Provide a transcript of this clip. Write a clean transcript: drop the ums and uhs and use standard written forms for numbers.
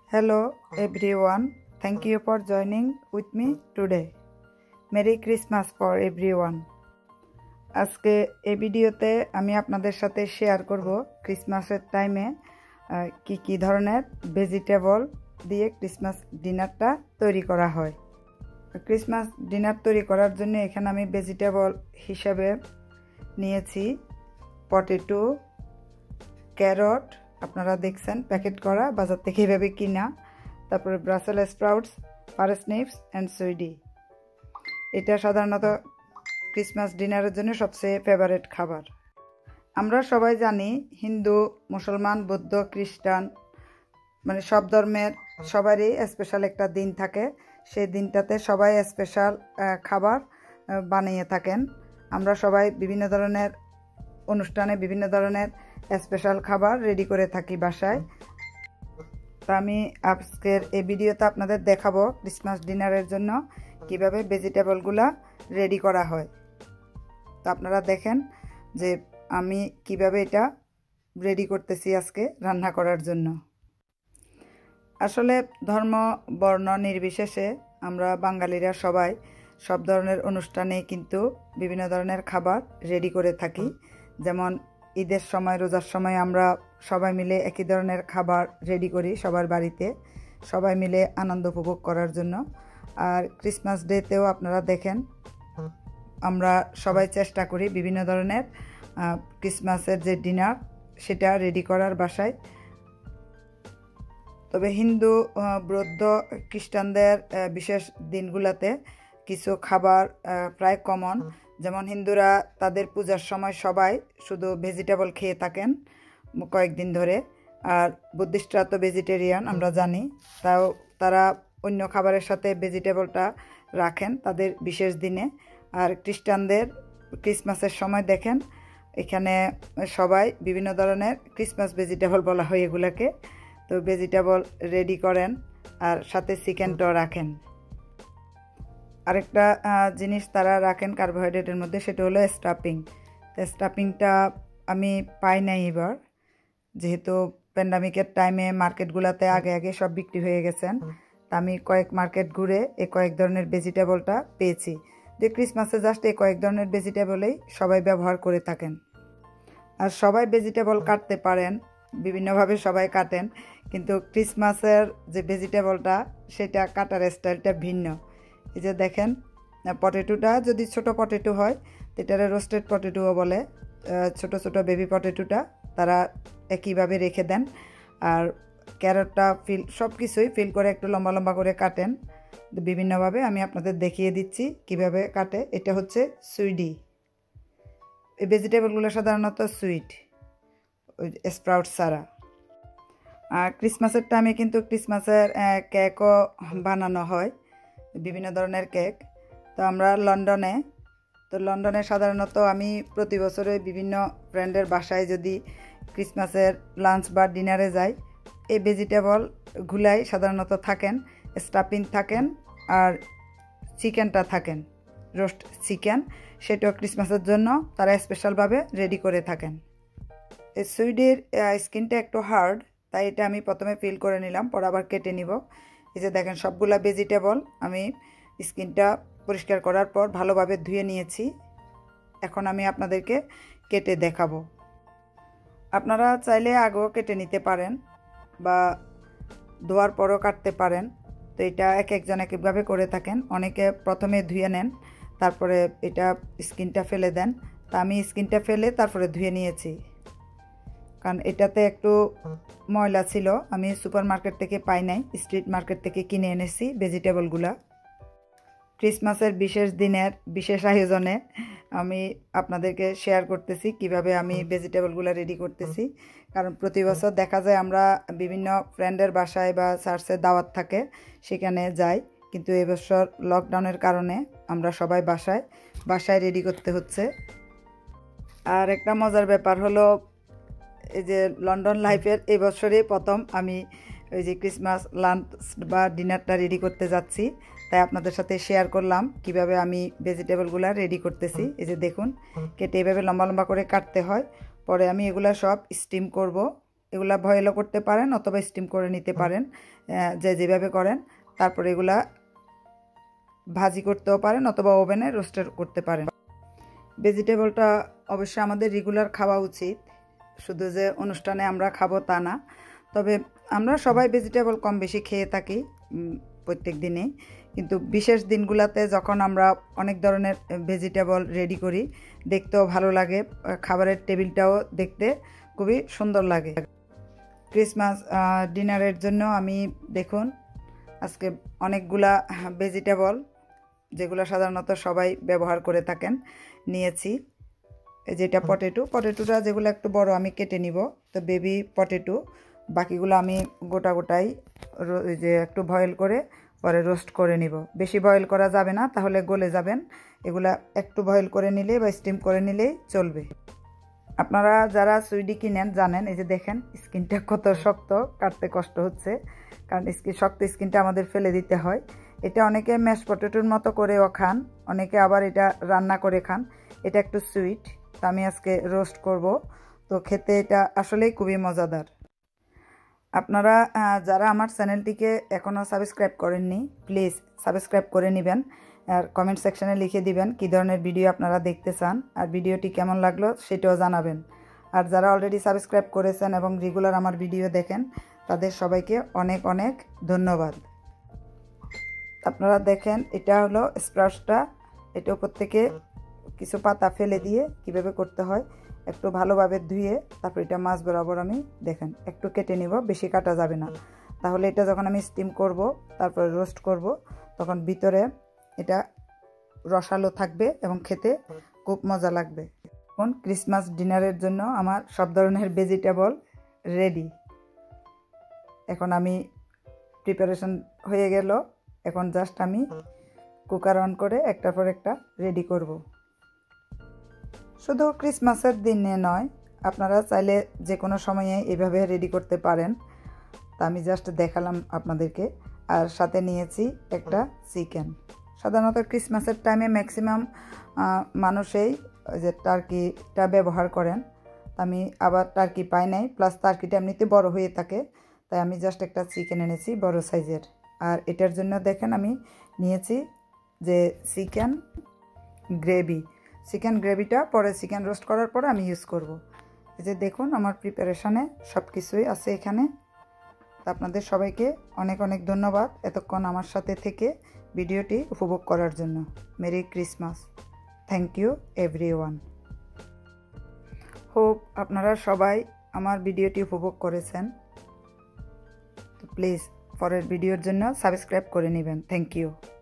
Hello everyone, thank you for joining with me today. Merry Christmas for everyone. আজকে এই ভিডিওতে আমি আপনাদের সাথে শেয়ার করব ক্রিসমাসের টাইমে কি কি ধরনের ভেজিটেবল দিয়ে ক্রিসমাস ডিনারটা তৈরি করা হয়। ক্রিসমাস ডিনার তৈরি করার জন্য এখানে আমি ভেজিটেবল হিসেবে নিয়েছি পটেটো, ক্যারট, আপনারা দেখছেন প্যাকেট করা বাজার থেকে এভাবে কিনা, তারপরে Brussels sprouts, parsnips and swede. এটা সাধারণত ক্রিসমাস ডিনারের জন্য সবচেয়ে ফেভারিট খাবার। আমরা সবাই জানি হিন্দু, মুসলমান, বৌদ্ধ, খ্রিস্টান মানে সব ধর্মের সবারই স্পেশাল একটা দিন থাকে। সেই দিনটাতে সবাই স্পেশাল খাবার বানিয়ে থাকেন। আমরা সবাই বিভিন্ন ধরনের অনুষ্ঠানে বিভিন্ন ধরনের স্পেশাল খাবার রেডি করে থাকি বাসায়। তো আমি আজকের এই ভিডিওতে আপনাদের দেখাবো ক্রিসমাস ডিনারের জন্য কিভাবে ভেজিটেবলগুলো রেডি করা হয়। তো আপনারা দেখেন যে আমি কিভাবে এটা রেডি করতেছি আজকে রান্না করার জন্য। আসলে ধর্ম বর্ণ নির্বিশেষে আমরা বাঙালিরা সবাই সব ধরনের অনুষ্ঠানে কিন্তু বিভিন্ন ধরনের খাবার রেডি করে থাকি। যেমন ঈদের সময়, রোজার সময় আমরা সবাই মিলে একই ধরনের খাবার রেডি করি সবার বাড়িতে, সবাই মিলে আনন্দ উপভোগ করার জন্য। আর ক্রিসমাস ডেতেও আপনারা দেখেন আমরা সবাই চেষ্টা করি বিভিন্ন ধরনের ক্রিসমাসের যে ডিনার সেটা রেডি করার বাসায়। তবে হিন্দু, বৌদ্ধ, খ্রিস্টানদের বিশেষ দিনগুলোতে কিছু খাবার প্রায় কমন। যেমন হিন্দুরা তাদের পূজার সময় সবাই শুধু ভেজিটেবল খেয়ে থাকেন কয়েকদিন ধরে, আর বুদ্ধিস্টরা তো ভেজিটেরিয়ান আমরা জানি, তাও তারা অন্য খাবারের সাথে ভেজিটেবলটা রাখেন তাদের বিশেষ দিনে। আর খ্রিস্টানদের ক্রিসমাসের সময় দেখেন এখানে সবাই বিভিন্ন ধরনের ক্রিসমাস ভেজিটেবল বলা হয় এগুলোকে। তো ভেজিটেবল রেডি করেন আর সাথে চিকেনটাও রাখেন। আরেকটা জিনিস তারা রাখেন কার্বোহাইড্রেটের মধ্যে, সেটা হলো স্টাফিং। তো স্টাফিংটা আমি পাই নাই এবার, যেহেতু প্যান্ডামিকের টাইমে মার্কেটগুলোতে আগে আগে সব বিক্রি হয়ে গেছেন। তা আমি কয়েক মার্কেট ঘুরে এই কয়েক ধরনের ভেজিটেবলটা পেয়েছি। যে ক্রিসমাসে জাস্ট এই কয়েক ধরনের ভেজিটেবলেই সবাই ব্যবহার করে থাকেন। আর সবাই ভেজিটেবল কাটতে পারেন, বিভিন্নভাবে সবাই কাটেন, কিন্তু ক্রিসমাসের যে ভেজিটেবলটা সেটা কাটার স্টাইলটা ভিন্ন। এই যে দেখেন পটেটোটা যদি ছোট পটেটো হয় এটারে রোস্টেড পটেটোও বলে, ছোট ছোট বেবি পটেটোটা তারা একইভাবে রেখে দেন। আর ক্যারটটা সব কিছুই ফিল করে একটু লম্বা লম্বা করে কাটেন বিভিন্নভাবে। আমি আপনাদের দেখিয়ে দিচ্ছি কিভাবে কাটে। এটা হচ্ছে সুইডি। এই ভেজিটেবলগুলো সাধারণত সুইট, ওই স্প্রাউট ছাড়া। আর ক্রিসমাসের টাইমে কিন্তু ক্রিসমাসের কেকও বানানো হয়, বিভিন্ন ধরনের কেক। তো আমরা লন্ডনে সাধারণত আমি প্রতি বছরে বিভিন্ন ফ্রেন্ডের বাসায় যদি ক্রিসমাসের লাঞ্চ বা ডিনারে যাই, এই ভেজিটেবলগুলাই সাধারণত থাকেন, স্টাফিং থাকেন আর চিকেনটা থাকেন, রোস্ট চিকেন, সেটাও ক্রিসমাসের জন্য তারা স্পেশালভাবে রেডি করে থাকেন। এই সুইডির স্কিনটা একটু হার্ড, তাই এটা আমি প্রথমে ফিল করে নিলাম, পরে আবার কেটে নিব। এই যে দেখেন সবগুলা ভেজিটেবল আমি স্কিনটা পরিষ্কার করার পর ভালোভাবে ধুয়ে নিয়েছি। এখন আমি আপনাদেরকে কেটে দেখাবো। আপনারা চাইলে আগেও কেটে নিতে পারেন বা ধোয়ার পরও কাটতে পারেন। তো এটা এক একজন এক একভাবে করে থাকেন। অনেকে প্রথমে ধুয়ে নেন, তারপরে এটা স্কিনটা ফেলে দেন। তা আমি স্কিনটা ফেলে তারপরে ধুয়ে নিয়েছি, কারণ এটাতে একটু ময়লা ছিল। আমি সুপার মার্কেট থেকে পাই নাই, স্ট্রিট মার্কেট থেকে কিনে এনেছি ভেজিটেবলগুলা। ক্রিসমাসের বিশেষ দিনের বিশেষ আয়োজনে আমি আপনাদেরকে শেয়ার করতেছি কিভাবে আমি ভেজিটেবলগুলো রেডি করতেছি। কারণ প্রতি বছর দেখা যায় আমরা বিভিন্ন ফ্রেন্ডের বাসায় বা চার্চের দাওয়াত থাকে সেখানে যাই, কিন্তু এবছর লকডাউনের কারণে আমরা সবাই বাসায় রেডি করতে হচ্ছে। আর একটা মজার ব্যাপার হলো এই যে লন্ডন লাইফের এই বছরই প্রথম আমি ওই যে ক্রিসমাস লাঞ্চ বা ডিনারটা রেডি করতে যাচ্ছি, তাই আপনাদের সাথে শেয়ার করলাম কিভাবে আমি ভেজিটেবলগুলো রেডি করতেছি। এই যে দেখুন কেটে এভাবে লম্বা লম্বা করে কাটতে হয়, পরে আমি এগুলা সব স্টিম করব এগুলা বয়েলও করতে পারেন অথবা স্টিম করে নিতে পারেন, যে যেভাবে করেন। তারপরে এগুলা ভাজি করতেও পারেন অথবা ওভেনে রোস্টার করতে পারেন। ভেজিটেবলটা অবশ্যই আমাদের রেগুলার খাওয়া উচিত, শুধু যে অনুষ্ঠানে আমরা খাবো তা না। তবে আমরা সবাই ভেজিটেবল কম বেশি খেয়ে থাকি প্রত্যেক দিনেই, কিন্তু বিশেষ দিনগুলোতে যখন আমরা অনেক ধরনের ভেজিটেবল রেডি করি, দেখতেও ভালো লাগে, খাবারের টেবিলটাও দেখতে খুবই সুন্দর লাগে। ক্রিসমাস ডিনারের জন্য আমি দেখুন আজকে অনেকগুলা ভেজিটেবল, যেগুলো সাধারণত সবাই ব্যবহার করে থাকেন, নিয়েছি। যেটা পটেটোটা যেগুলো একটু বড় আমি কেটে নিব, তো বেবি পটেটো। বাকিগুলো আমি গোটাই যে একটু বয়েল করে পরে রোস্ট করে নিব। বেশি বয়েল করা যাবে না, তাহলে গলে যাবেন। এগুলা একটু বয়েল করে নিলে বা স্টিম করে নিলেই চলবে। আপনারা যারা সুইডি কিনেন জানেন, এই যে দেখেন স্কিনটা কত শক্ত, কাটতে কষ্ট হচ্ছে, কারণ শক্ত স্কিনটা আমাদের ফেলে দিতে হয়। এটা অনেকে ম্যাশ পটেটোর মতো করেও খান, অনেকে আবার এটা রান্না করে খান। এটা একটু সুইট, তো আমি আজকে রোস্ট করব। তো খেতে এটা আসলেই খুবই মজাদার। আপনারা যারা আমার চ্যানেলটিকে এখনও সাবস্ক্রাইব করেননি, প্লিজ সাবস্ক্রাইব করে নেবেন, আর কমেন্ট সেকশনে লিখে দিবেন কী ধরনের ভিডিও আপনারা দেখতে চান, আর ভিডিওটি কেমন লাগলো সেটাও জানাবেন। আর যারা অলরেডি সাবস্ক্রাইব করেছেন এবং রেগুলার আমার ভিডিও দেখেন, তাদের সবাইকে অনেক অনেক ধন্যবাদ। আপনারা দেখেন এটা হলো স্প্রাউটসটা, এটা উপর থেকে কিছু পাতা ফেলে দিয়ে কিভাবে করতে হয় একটু ভালোভাবে ধুয়ে তারপর এটা মাছ বরাবর আমি দেখেন একটু কেটে নিব, বেশি কাটা যাবে না। তাহলে এটা যখন আমি স্টিম করব তারপর রোস্ট করব, তখন ভিতরে এটা রসালো থাকবে এবং খেতে খুব মজা লাগবে। এখন ক্রিসমাস ডিনারের জন্য আমার সব ধরনের ভেজিটেবল রেডি। এখন আমি প্রিপারেশন হয়ে গেল, এখন জাস্ট আমি কুকার অন করে একটার পর একটা রেডি করব। শুধু ক্রিসমাসের দিনে নয়, আপনারা চাইলে যে কোনো সময়ে এভাবে রেডি করতে পারেন। তা আমি জাস্ট দেখালাম আপনাদেরকে। আর সাথে নিয়েছি একটা চিকেন। সাধারণত ক্রিসমাসের টাইমে ম্যাক্সিমাম মানুষই যে টার্কিটা ব্যবহার করেন, আমি আবার টার্কি পাই নাই, প্লাস টার্কিটা এমনিতে বড় হয়ে থাকে, তাই আমি জাস্ট একটা চিকেন এনেছি বড় সাইজের। আর এটার জন্য দেখেন আমি নিয়েছি যে চিকেন গ্রেভিটা পরে চিকেন রোস্ট করার পরে আমি ইউজ করব। এই যে দেখুন আমার প্রিপারেশনে সব কিছুই আছে এখানে। তো আপনাদের সবাইকে অনেক অনেক ধন্যবাদ এতক্ষণ আমার সাথে থেকে ভিডিওটি উপভোগ করার জন্য। Merry Christmas. Thank you everyone. Hope আপনারা সবাই আমার ভিডিওটি উপভোগ করেছেন। তো প্লিজ পরের ভিডিওর জন্য সাবস্ক্রাইব করে নেবেন। Thank you.